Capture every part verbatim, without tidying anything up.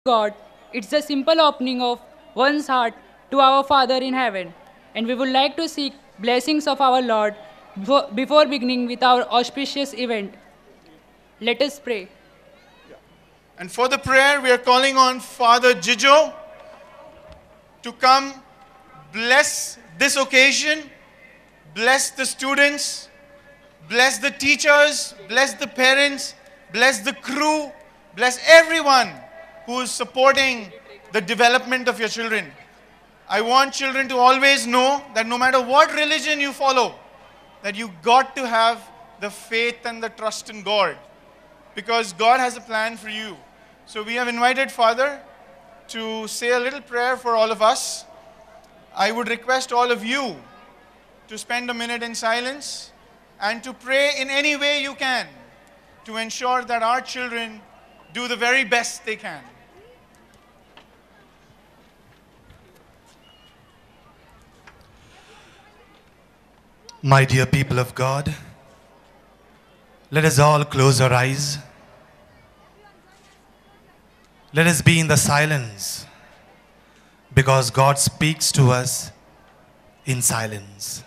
God, it's the simple opening of one's heart to our Father in heaven. And we would like to seek blessings of our Lord before before beginning with our auspicious event. Let us pray. And for the prayer, we are calling on Father Jijo to come bless this occasion, bless the students, bless the teachers, bless the parents, bless the crew, bless everyone who is supporting the development of your children. I want children to always know that no matter what religion you follow, that you got to have the faith and the trust in God, because God has a plan for you. So we have invited Father to say a little prayer for all of us. I would request all of you to spend a minute in silence and to pray in any way you can to ensure that our children do the very best they can. My dear people of God, let us all close our eyes. Let us be in the silence, because God speaks to us in silence.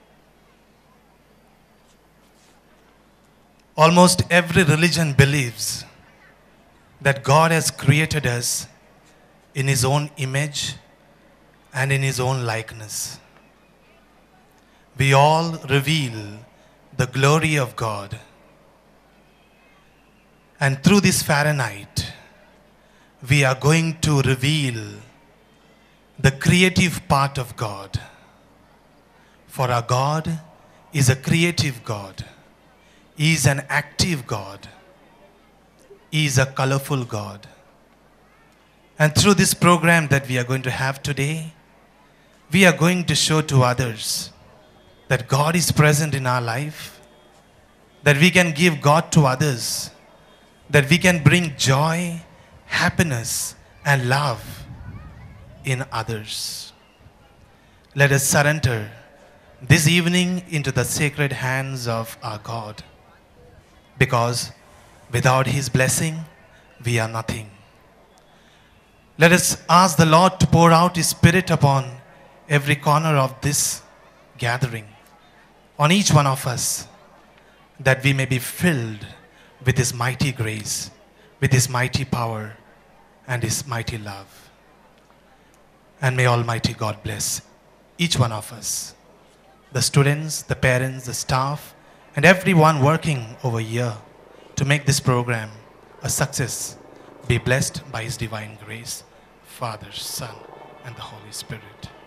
Almost every religion believes that God has created us in His own image and in His own likeness. We all reveal the glory of God. And through this Fahrenheit, we are going to reveal the creative part of God. For our God is a creative God. He is an active God. He is a colorful God. And through this program that we are going to have today, we are going to show to others that God is present in our life, that we can give God to others, that we can bring joy, happiness, and love in others. Let us surrender this evening into the sacred hands of our God, because without His blessing, we are nothing. Let us ask the Lord to pour out His Spirit upon every corner of this gathering, on each one of us, that we may be filled with His mighty grace, with His mighty power, and His mighty love. And may Almighty God bless each one of us, the students, the parents, the staff, and everyone working over here to make this program a success. Be blessed by His divine grace, Father, Son, and the Holy Spirit.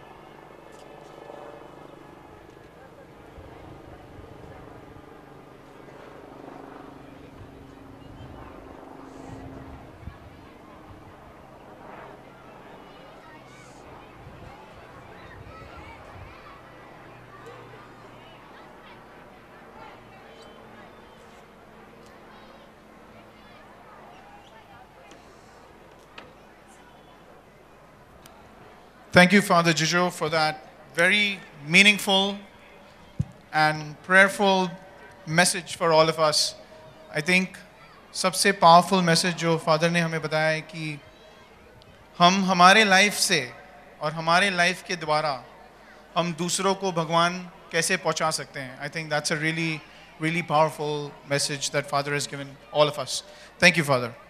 Thank you, Father Jijo, for that very meaningful and prayerful message for all of us. I think सबसे powerful message जो Father ने हमें बताया है कि हम हमारे life से और हमारे life के द्वारा हम दूसरों को भगवान कैसे पहुंचा सकते हैं. I think that's a really, really powerful message that Father has given all of us. Thank you, Father.